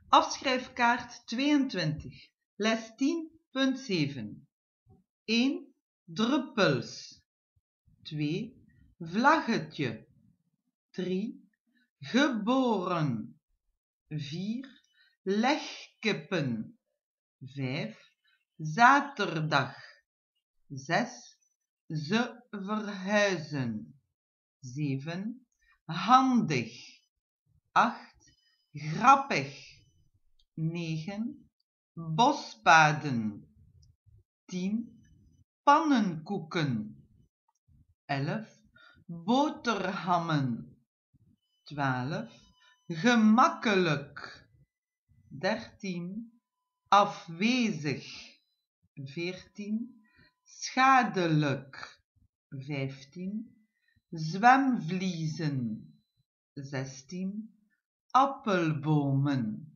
Afschrijfkaart 22, les 10.7. 1. Druppels. 2. Vlaggetje. 3. Geboren. 4. Legkippen. 5. Zaterdag. 6. Ze verhuizen. 7. Handig. 8. Grappig. 9. Bospaden. 10. Pannenkoeken. 11. Boterhammen. 12. Gemakkelijk. 13. Afwezig. 14. Schadelijk. 15. Zwemvliezen. 16. Appelbomen.